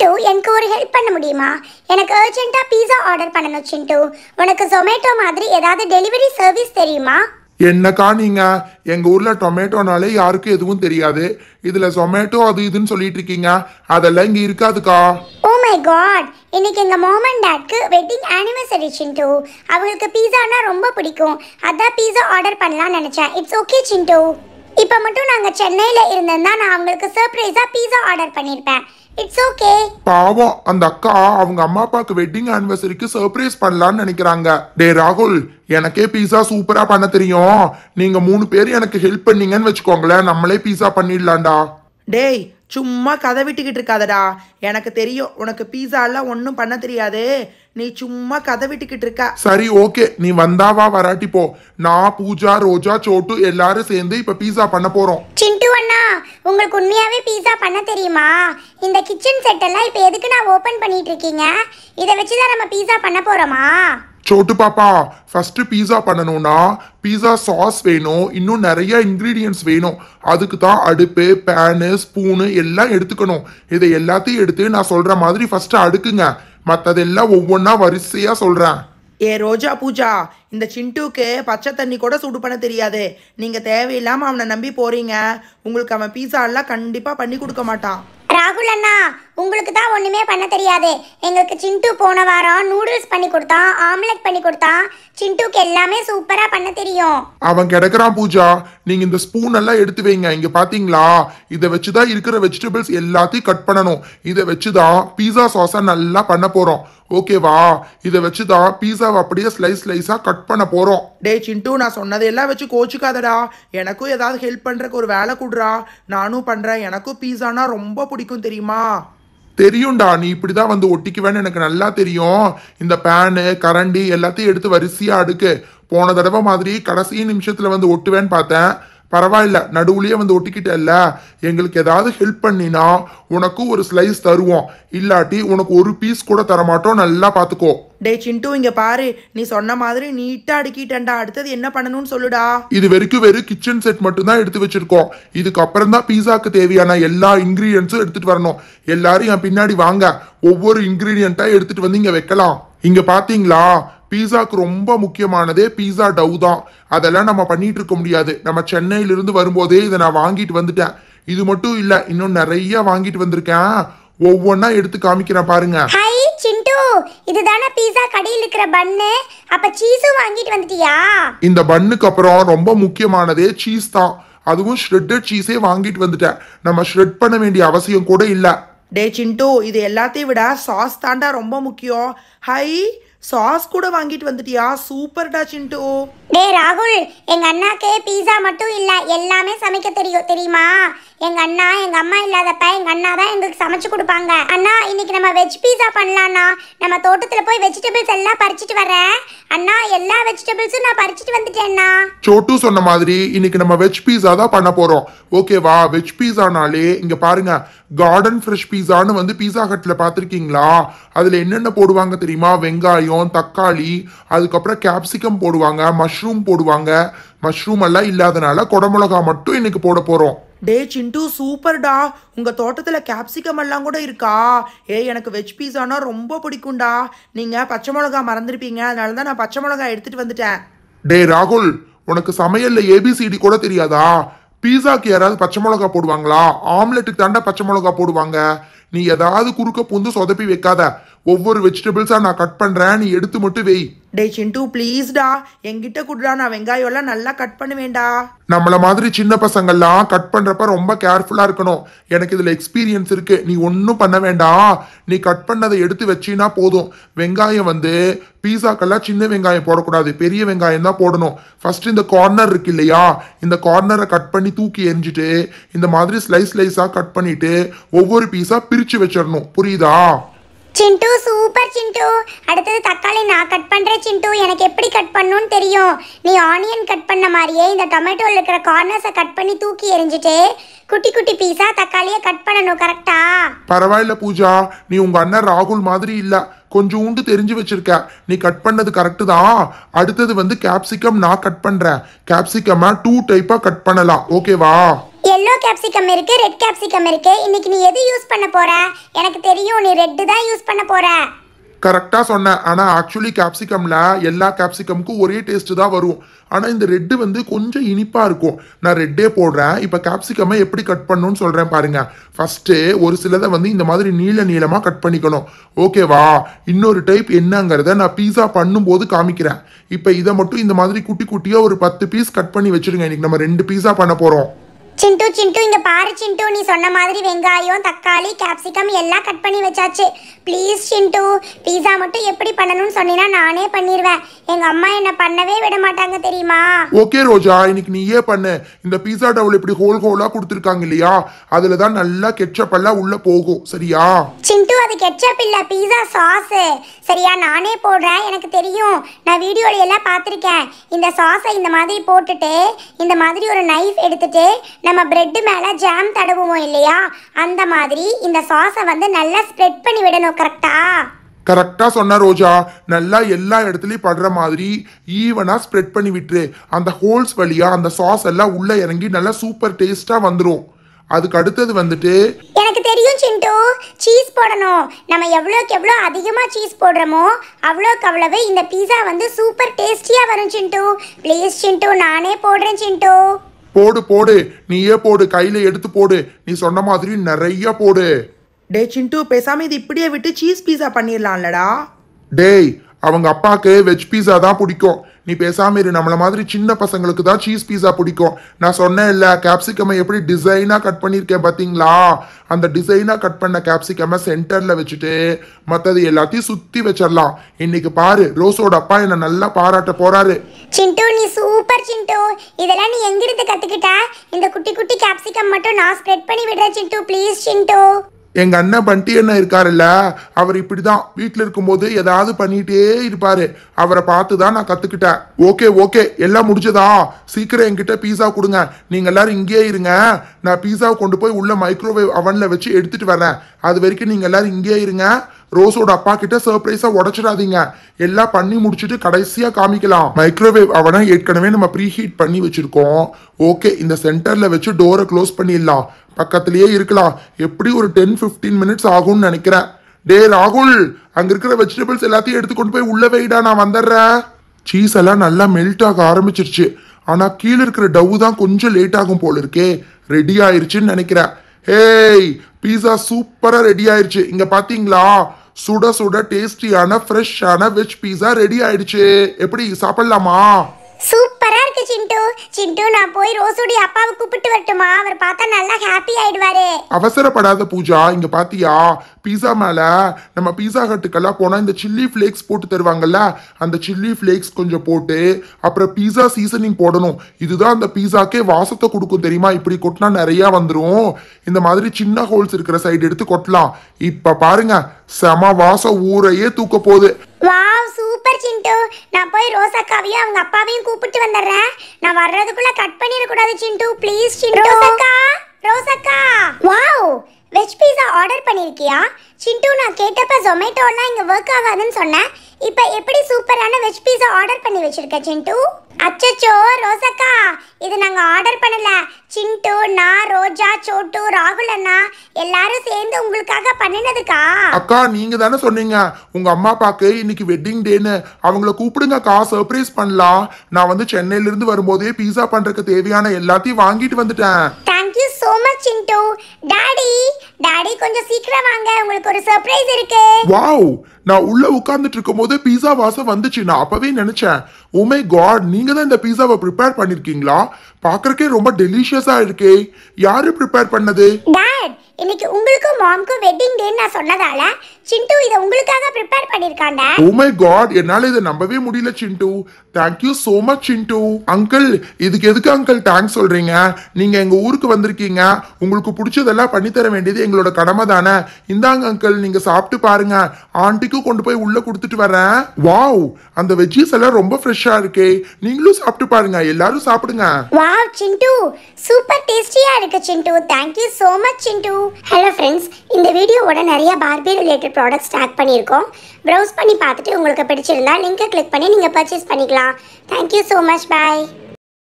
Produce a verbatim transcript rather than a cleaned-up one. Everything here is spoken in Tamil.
சிண்டு எனக்கு ஒரு ஹெல்ப் பண்ண முடியுமா? எனக்கு அர்ஜென்ட்டா பீஸா ஆர்டர் பண்ணணும் சிண்டு. உனக்கு ஜொமேட்டோ மாதிரி ஏதாவது டெலிவரி சர்வீஸ் தெரியுமா? என்னக்கா நீங்க எங்க ஊர்ல டொமேட்டோனாலே யாருக்கும் எதுவும் தெரியாது. இதுல ஜொமேட்டோ அது இதுன்னு சொல்லிட்டு இருக்கீங்க. அதெல்லாம் இங்க இருக்காதுக்கா. ஓ மை காட், இன்னைக்கு எங்க மாம் அண்ட் டாட்க்கு வெட்டிங் ஆனிவர்சரி சிண்டு. அவங்களுக்கு பீஸானா ரொம்ப பிடிக்கும். அதான் பீஸா ஆர்டர் பண்ணலாம்னு நினைச்சேன். It's okay Chintu. இப்போ மட்டும் நாங்க சென்னையில இருந்தேன்னா நான் அவங்களுக்கு சர்ப்ரைஸா பீஸா ஆர்டர் பண்ணிருப்பேன். It's okay. பாவம் அந்த அக்கா அவங்க அம்மா அப்பாக்கு வெட்டிங் ஆனிவர்சரிக்கு சர்ப்ரைஸ் பண்ணலாம்னு நினைக்கிறாங்க. டே ராகுல், எனக்கே பீஸா சூப்பரா பண்ண தெரியும். நீங்க மூணு பேர் எனக்கு ஹெல்ப் பண்ணீங்கன்னு வச்சுக்கோங்களேன், நம்மளே பீஸா பண்ணிடலாம்டா. டேய் சும்மா கதை விட்டுக்கிட்டு இருக்காதடா. எனக்கு தெரியும் உனக்கு பீஸாலாம் ஒன்றும் பண்ண தெரியாது. நீ சும்மா கதை விட்டுக்கிட்டு இருக்க. சரி ஓகே, நீ வந்தாவா வராட்டி போ. நான் பூஜா ரோஜா சோட்டு எல்லாரும் சேர்ந்து இப்ப பீஸா பண்ண போறோம். சிண்டு அண்ணா, உங்களுக்கு உண்மையாவே பீஸா பண்ண தெரியுமா? இந்த கிச்சன் செட் எல்லாம் இப்ப எதுக்கு நான் ஓபன் பண்ணிட்டு இருக்கீங்க? இதை வச்சுதான் நம்ம பீஸா பண்ண போறோமா? சோட்டு பாப்பா, ஃபர்ஸ்ட் பீஸா பண்ணணும்னா பீஸா சாஸ் வேணும், இன்னும் நிறைய இன்கிரீடியன்ஸ் வேணும். அதுக்கு தான் அடுப்பு, பேனு, ஸ்பூனு எல்லாம் எடுத்துக்கணும். இதை எல்லாத்தையும் எடுத்து நான் சொல்ற மாதிரி ஃபர்ஸ்ட் அடுக்குங்க. மற்றதெல்லாம் ஒவ்வொன்றா வரிசையா சொல்றேன். ஏ ரோஜா பூஜா, இந்த சிண்டுக்கு பச்சை தண்ணி கூட சூடு பண்ண தெரியாது. நீங்க தேவையில்லாம அவனை நம்பி போறீங்க. உங்களுக்கு அவன் பீஸா எல்லாம் கண்டிப்பா பண்ணி கொடுக்க மாட்டான். ராகுல் அண்ணா, உங்களுக்கு தான் ஒண்ணுமே பண்ண தெரியாது. எங்களுக்கு சிண்டு போன வாரம் நூடுல்ஸ் பண்ணி கொடுத்தான், ஆம்லெட் பண்ணி கொடுத்தான். சிண்டுக்கு எல்லாமே சூப்பரா பண்ண தெரியும். அவன் கிடக்குறான் பூஜா. நீங்க இந்த ஸ்பூன் எல்லாம் எடுத்து வைங்க. இங்க பாத்தீங்களா, இதை வச்சுதான் இருக்கிற வெஜிடபிள்ஸ் எல்லாத்தையும் கட் பண்ணணும். இதை வச்சுதான் பீஸா சாஸா நல்லா பண்ண போறோம். ஓகேவா? இதை வச்சுதான் பீஸாவை அப்படியே ஸ்லைஸ் ஸ்லைஸா கட் பண்ண போறோம். டே சிண்டு, நான் சொன்னதெல்லாம் வச்சு கோச்சுக்காதடா. எனக்கும் ஏதாவது ஹெல்ப் பண்றதுக்கு ஒரு வேலை கொடுறா. நானும் பண்றேன். எனக்கும் பீஸானா ரொம்ப பிடிக்கும் தெரியுமா? தெரியும்டா, நீ இப்படிதான் வந்து ஒட்டிக்குவேன்னு எனக்கு நல்லா தெரியும். இந்த பேனு கரண்டி எல்லாத்தையும் எடுத்து வரிசையா அடுக்கு. போன தடவை மாதிரி கடைசி நிமிஷத்துல வந்து ஒட்டுவேன்னு பார்த்தேன். பரவாயில்ல, நடுவுலயே வந்து ஒட்டிக்கிட்டல்ல. எங்களுக்கு ஏதாவது ஹெல்ப் பண்ணினா உனக்கும் ஒரு ஸ்லைஸ் தருவோம். இல்லாட்டி உனக்கு ஒரு பீஸ் கூட தரமாட்டோம். நல்லா பாத்துக்கோ. டே சிண்டு, இங்க பாரு, நீ சொன்ன மாதிரி நீட்டா அடுக்கிட்டேன்டா. அடுத்தது என்ன பண்ணணும்னு சொல்லுடா. இது வரைக்கும் வெறும் கிச்சன் செட் மட்டும் தான் எடுத்து வச்சிருக்கோம். இதுக்கு அப்புறம் தான் பீஸாக்கு தேவையான எல்லா இன்கிரீடியன்ஸும் எடுத்துட்டு வரணும். எல்லாரும் என் பின்னாடி வாங்க. ஒவ்வொரு இன்கிரீடியன்ட்டா எடுத்துட்டு வந்து இங்க வைக்கலாம். இங்க பாத்தீங்களா, பீஸாக்கு ரொம்ப முக்கியமானதே பீஸா டவ் தான். அதெல்லாம் நம்ம பண்ணிட்டு இருக்க முடியாது. நம்ம சென்னையிலிருந்து வரும்போதே இதை நான் வாங்கிட்டு வந்துட்டேன். இது மட்டும் இல்ல, இன்னும் நிறைய வாங்கிட்டு வந்திருக்கேன். ஒவ்வொன்னா எடுத்து காமிக்கிறேன் பாருங்க. ஹை சிண்டு, இதுதானே பீஸா கடையில் இருக்கிற பன்னு. அப்ப சீஸும் வாங்கிட்டு வந்துட்டியா? இந்த பன்னுக்கு அப்புறம் ரொம்ப முக்கியமானதே சீஸ் தான். அதுவும் ஷ்ரெட்டட் சீஸே வாங்கிட்டு வந்துட்டேன். நம்ம ஷ்ரெட் பண்ண வேண்டிய அவசியம் கூட இல்ல. டே சிண்டு, இது எல்லாத்தையும் விட சாஸ் தாண்டா ரொம்ப முக்கியம். ஹை, சாஸ் கூட வாங்கிட்டு வந்துட்டியா? சூப்பர்டா சிண்டு. டே ராகுல், எங்க அண்ணாக்கு பீஸா மட்டும் இல்ல, எல்லாமே சமைக்க தெரியும் தெரியுமா? எங்க அண்ணா எங்க அம்மா இல்லாதப்ப எங்க அண்ணா தான் எங்களுக்கு சமைச்சு கொடுப்பாங்க. அண்ணா, இன்னைக்கு நம்ம வெஜ் பீஸா பண்ணலாம்னா. நம்ம தோட்டத்துல போய் வெஜிடபிள்ஸ் எல்லாம் பறிச்சிட்டு வரேன். அண்ணா, எல்லா வெஜிடபிள்ஸும் நான் பறிச்சிட்டு வந்துட்டேன்னா. சோட்டு சொன்ன மாதிரி இன்னைக்கு நம்ம வெஜ் பீஸா தான் பண்ண போறோம். ஓகேவா? வெஜ் பீஸானாலே இங்க பாருங்க, கார்டன் ஃப்ரெஷ் பீஸான்னு வந்து பீஸா ஹட்ல பாத்திருக்கீங்களா? அதுல என்னென்ன போடுவாங்க தெரியுமா? வெங்காயம், தக்காளி, அதுக்கப்புறம் கேப்சிகம் போடுவாங்க, மஷ்ரூம் போடுவாங்க. மஷ்ரூம் எல்லாம் இல்லாதனால குடமிளகா மட்டும் இன்னைக்கு போட போறோம். டே சிண்டு, சூப்பர்டா. உங்க தோட்டத்துல கேப்சிகம் எல்லாம் கூட இருக்கா? ஏ, எனக்கு வெஜ் பீஸானா ரொம்ப பிடிக்கும்டா. நீங்க பச்சை மிளகா மறந்துருப்பீங்க, அதனாலதான் நான் பச்சை மிளகா எடுத்துட்டு வந்துட்டேன். டே ராகுல், உனக்கு சமையல்ல ஏபிசிடி கூட தெரியாதா? பீஸாக்கு யாராவது பச்சை மிளகா போடுவாங்களா? ஆம்லெட்டுக்கு தாண்டா பச்சை மிளகா போடுவாங்க. நீ ஏதாவது குறுக்க பூந்து சொதப்பி வைக்காத. ஒவ்வொரு வெஜிடபிள்ஸா நான் கட் பண்றேன், நீ எடுத்து மட்டும் வை. டே சிண்டு, ப்ளீஸ்டா, என்கிட்ட குடுறா. நான் வெங்காயம் எல்லாம் நல்லா கட் பண்ணுவேண்டா. நம்மள மாதிரி சின்ன பசங்கள்லாம் கட் பண்றப்ப ரொம்ப கேர்ஃபுல்லா இருக்கணும். எனக்கு இதுல எக்ஸ்பீரியன்ஸ் இருக்கு. நீ ஒன்னும் பண்ண வேண்டாம். நீ கட் பண்ணதை எடுத்து வச்சினா போதும். வெங்காயம் வந்து பீஸாக்கெல்லாம் சின்ன வெங்காயம் போடக்கூடாது, பெரிய வெங்காயம் தான் போடணும். ஃபர்ஸ்ட் இந்த கார்னர் இருக்கு இல்லையா, இந்த கார்னரை கட் பண்ணி தூக்கி எரிஞ்சிட்டு இந்த மாதிரி ஸ்லைஸ் ஸ்லைஸா கட் பண்ணிட்டு ஒவ்வொரு பீஸா பிரிச்சு வச்சிடணும். புரியுதா? சிண்டு, சூப்பர் சிண்டு. அடுத்தது தக்காளி நான் கட் பண்றேன் சிண்டு. எனக்கு எப்படி கட் பண்ணணும்னு தெரியும். நீ ஆனியன் கட் பண்ண மாதிரியே இந்த டொமேட்டோல இருக்கிற கார்னர்ஸை கட் பண்ணி தூக்கி எரிஞ்சிட்டு குட்டி குட்டி பீஸா தக்காளியை கட் பண்ணணும். கரெக்டா? பரவாயில்ல பூஜா, நீ உங்க அண்ணன் ராகுல் மாதிரி இல்ல, கொஞ்சோண்டு தெரிஞ்சு வச்சிருக்க. நீ கட் பண்ணது கரெக்டு தான். அடுத்தது வந்து கேப்சிகம் நான் கட் பண்றேன். கேப்சிகம் டூ டைப்பா கட் பண்ணலாம். ஓகேவா? எல்லோ எல்லோ கேப்சிகம் இருக்கு, ரெட் கேப்சிகம் இருக்கு. இன்னைக்கு நீ எது யூஸ் பண்ண போற? எனக்கு தெரியும் நீ ரெட் தான் யூஸ் பண்ண போற. கரெக்டாக சொன்னேன். ஆனால் ஆக்சுவலி கேப்சிகமில் எல்லா கேப்சிகமுக்கும் ஒரே டேஸ்ட்டு தான் வரும். ஆனால் இந்த ரெட்டு வந்து கொஞ்சம் இனிப்பாக இருக்கும். நான் ரெட்டே போடுறேன். இப்போ கேப்சிகமை எப்படி கட் பண்ணணும்னு சொல்கிறேன் பாருங்க. ஃபஸ்ட்டு ஒரு சிலதை வந்து இந்த மாதிரி நீள நீளமாக கட் பண்ணிக்கணும். ஓகேவா? இன்னொரு டைப் என்னங்கிறத நான் பீஸா பண்ணும்போது காமிக்கிறேன். இப்போ இதை மட்டும் இந்த மாதிரி குட்டி குட்டியாக ஒரு பத்து பீஸ் கட் பண்ணி வச்சுருங்க. இன்னைக்கு நம்ம ரெண்டு பீஸா பண்ண போகிறோம். சிண்டு சிண்டு இங்க பாரு சிண்டு, நீ சொன்ன மாதிரி வெங்காயம், தக்காளி, கேப்சிகம் எல்லாம் கட் பண்ணி வச்சாச்சு. ப்ளீஸ் சிண்டு, பீஸா மட்டும் எப்படி பண்ணணும்னு சொன்னீனா நானே பண்ணிடுவேன். எங்க அம்மா என்ன பண்ணவே விட மாட்டாங்க தெரியுமா? ஓகே ரோஜா, இன்னைக்கு நீயே பண்ணு. இந்த பீஸா டவுல் இப்படி ஹோல் ஹோலா கொடுத்துருக்காங்க இல்லையா, அதுல தான் நல்லா கெட்சப் எல்லாம் உள்ள போகும். சரியா சிண்டு? அது கெட்சப் இல்ல, பீஸா சாஸ். சரியா? நானே போடுறேன், எனக்கு தெரியும். நான் வீடியோல எல்லாம் பார்த்துருக்கேன். இந்த சாஸை இந்த மாதிரி போட்டுட்டு இந்த மாதிரி ஒரு நைஃப் எடுத்துட்டு நம்ம பிரெட் மேலே ஜாம் தடவுவோம் இல்லையா, அந்த மாதிரி இந்த சாஸை வந்து நல்லா ஸ்ப்ரெட் பண்ணி விடணும். கரெக்டா? கரெக்டாக சொன்ன ரோஜா. நல்லா எல்லா இடத்துலையும் படுற மாதிரி ஈவனாக ஸ்ப்ரெட் பண்ணி விட்டுரு. அந்த ஹோல்ஸ் வழியா அந்த சாஸ் எல்லாம் உள்ளே இறங்கி நல்லா சூப்பர் டேஸ்ட்டாக வந்துடும். அதுக்கு அடுத்தது வந்துட்டு எனக்கு தெரியும் சிண்டு, சீஸ் போடணும். நம்ம எவ்வளோக்கு எவ்வளோ அதிகமாக சீஸ் போடுறோமோ அவ்வளோக்கு அவ்வளவு இந்த பீஸா வந்து சூப்பர் டேஸ்டியாக வரும் சிண்டு. ப்ளீஸ் சிண்டு, நானே போடுறேன் சிண்டு. போடு போடு, நீயே போடு, கையில் எடுத்து போடு. நீ சொன்ன மாதிரி நிறைய போடு. டே சிண்டு, பேசாம இது இப்படியே விட்டு சீஸ் பீஸா பண்ணிடலாம்லடா. டேய், அவங்க அப்பாவுக்கு வெஜ் பீஸா தான் பிடிக்கும். நீ பேசாம இரு. நம்மள மாதிரி சின்ன பசங்களுக்கு தான் சீஸ் பீஸா பிடிக்கும். நான் சொன்னேன் இல்ல, கேப்சிகமை எப்படி டிசைனா கட் பண்ணியிருக்கேன் பார்த்தீங்களா? அந்த டிசைனா கட் பண்ண கேப்சிகமை சென்டர்ல வச்சுட்டு மற்றது எல்லாத்தையும் சுத்தி வச்சிடலாம். இன்னைக்கு பாரு, ரோஸோட அப்பா என்ன நல்லா பாராட்ட போறாரு. சிண்டு, நீ சூப்பர் சிண்டு. இதெல்லாம் நீ எங்கிருந்து கத்துக்கிட்ட? இந்த குட்டி குட்டி கேப்சிகம் மட்டும் நான் ஸ்ப்ரெட் பண்ணி விடுறேன் சிண்டு. ப்ளீஸ் சிண்டு. எங்க அண்ணன் பண்டி அண்ணன் இருக்காருல்ல, அவர் இப்படிதான் வீட்டில் இருக்கும்போது ஏதாவது பண்ணிட்டே இருப்பாரு. அவரை பார்த்து தான் நான் கத்துக்கிட்டேன். ஓகே ஓகே, எல்லாம் முடிஞ்சதா? சீக்கிரம் என்கிட்ட பீஸா கொடுங்க. நீங்க எல்லாரும் இங்கேயே இருங்க. நான் பீஸாவை கொண்டு போய் உள்ள மைக்ரோவேவ் அவன்ல வச்சு எடுத்துட்டு வரேன். அது வரைக்கும் நீங்க எல்லாரும் இங்கேயே இருங்க. ரோஸோட அப்பா கிட்ட சர்ப்ரைஸா உடைச்சிடாதீங்க. எல்லாம் பண்ணி முடிச்சுட்டு கடைசியா காமிக்கலாம். மைக்ரோவேவ் அவனை ஏற்கனவே நம்ம ப்ரீ ஹீட் பண்ணி வச்சிருக்கோம். ஓகே, இந்த சென்டர்ல வச்சு டோரை க்ளோஸ் பண்ணிடலாம். பக்கத்திலேயே இருக்கலாம். எப்படி ஒரு டென் பிப்டீன் மினிட்ஸ் ஆகும்னு நினைக்கிறேன். டே ராகுல், அங்க இருக்கிற வெஜிடபிள்ஸ் எல்லாத்தையும் எடுத்து கொண்டு போய் உள்ள வைடா, நான் வந்துடுறேன். சீஸ் எல்லாம் நல்லா மெல்ட் ஆக ஆரம்பிச்சிருச்சு. ஆனா கீழே இருக்கிற டவு தான் கொஞ்சம் லேட் ஆகும் போல இருக்கே. ரெடி ஆயிருச்சுன்னு நினைக்கிறேன். ஹேய், பீஸா சூப்பரா ரெடி ஆயிருச்சு. இங்க பாத்தீங்களா? சுட சுட டேஸ்டியான ஃப்ரெஷ்ஷான வெஜ் பீஸா ரெடி ஆயிடுச்சு. எப்படி, சாப்பிடலாமா? சூப்பரா இருக்கு சிண்டு. சிண்டு, நான் போய் ரோஸோடைய அப்பாவை கூப்பிட்டு வரட்டுமா? அவர் பார்த்தா நல்லா ஹாப்பி ஆயிடுவாரு. அவசரப்படாத பூஜா. இங்க பாத்தியா, பீஸா மேல நம்ம பீஸா ஹட்டுக்கெல்லாம் போனா இந்த சில்லி ஃபிளேக்ஸ் போட்டு தருவாங்கல்ல, அந்த சில்லி ஃபிளேக்ஸ் கொஞ்சம் போட்டு அப்புறம் பீஸா சீசனிங் போடணும். இதுதான் அந்த பீஸாக்கே வாசத்தை கொடுக்கும் தெரியுமா? இப்படி கொட்டினா நிறைய வந்துடும். இந்த மாதிரி சின்ன ஹோல்ஸ் இருக்கிற சைடு எடுத்து கொட்டலாம். இப்ப பாருங்க, செம வாசம் ஊரையே தூக்க போகுது. Wow, super Chintu. நான் போய் ரோசக்காவையும் அவங்க அப்பாவையும் கூப்பிட்டு வந்துடுறேன். நான் வர்றதுக்குள்ள கட் பண்ணிடக்கூடாது சிண்டு. ப்ளீஸ் சிண்டு. ரோசக்கா, ரோசக்கா. வாவ், வெஜ் பீஸா ஆர்டர் பண்ணிருக்கியா சிண்டு? நான் கேட்டப்ப ஜொமேட்டோலாம் இங்க ஒர்க் ஆகாதுன்னு சொன்னேன். இப்போ எப்படி சூப்பரான வெஜ் பீஸா ஆர்டர் பண்ணி வச்சிருக்க சிண்டு? அச்சச்சோ ரோசக்கா, இது நாங்க ஆர்டர் பண்ணல. சிண்டு, நான், ரோஜா, சோட்டு, ராகுல் அண்ணா எல்லாரும் சேர்ந்து உங்களுக்காக பண்ணினதுக்கா. அக்கா, நீங்க தானே சொன்னீங்க உங்க அம்மா அப்பாக்கு இன்னைக்கு வெட்டிங் டேன்னு. அவங்கள கூப்பிடுங்கக்கா, சர்ப்ரைஸ் பண்ணலாம். நான் வந்து சென்னையில இருந்து வரும்போதே பீஸா பண்றதுக்கு தேவையான எல்லாத்தையும் வாங்கிட்டு வந்துட்டேன். Thank you so much Chintu. Daddy, daddy கொஞ்சம் சீக்கிரம் வாங்க, உங்களுக்கு ஒரு சர்ப்ரைஸ் இருக்கு. வாவ், நான் உள்ள உட்கார்ந்துட்டு இருக்கும்போது பீஸா வாசம் வந்துச்சு. நான் அப்பவே நினைச்சேன், ஓ மை காட், நீங்க தான் இந்த பீஸாவை ப்ரிப்பேர் பண்ணிருக்கீங்களா? பார்க்கறக்கே ரொம்ப டெலிஷியஸா இருக்கே. யாரு ப்ரிப்பேர் பண்ணது? டாட், இன்னைக்கு உங்களுக்கும் மாம்க்கும் வெட்டிங் டேன்னு நான் சொன்னதால சிண்டு இதை உங்களுக்காக ப்ரிப்பேர் பண்ணிருக்காங்க. ஓ மை காட், என்னால இதை நம்பவே முடியல Chintu. Thank you so much Chintu. Uncle, இதுக்கு எதுக்கு அங்கிள் தேங்க்ஸ் சொல்றீங்க? நீங்க எங்க ஊருக்கு வந்திருக்கீங்க. உங்களுக்கு பிடிச்சதெல்லாம் பண்ணி தர வேண்டியது எங்களோட கடமை தானே. இந்தாங்க அங்கிள், நீங்க சாப்பிட்டு பாருங்க. ஆண்டிக்கும் கொண்டு போய் உள்ள கொடுத்துட்டு வரேன். வாவ், அந்த வெஜ்ஜீஸ் எல்லாம் ரொம்ப ஃப்ரெஷ்ஷா இருக்கே. நீங்களும் சாப்பிட்டு பாருங்க. எல்லாரும் சாப்பிடுங்க. வாவ் சிண்டு, சூப்பர் டேஸ்டியா இருக்கு Chintu. Thank you so much Chintu. Hello friends, இந்த வீடியோவோட நிறைய பார்பி ரிலேட்டட் ப்ராடக்ட்ஸ் டேக் பண்ணியிருக்கோம். ப்ரௌஸ் பண்ணி பார்த்துட்டு உங்களுக்கு பிடிச்சிருந்தா லிங்கை கிளிக் பண்ணி நீங்கள் பர்ச்சேஸ் பண்ணிக்கலாம். Thank you so much. Bye.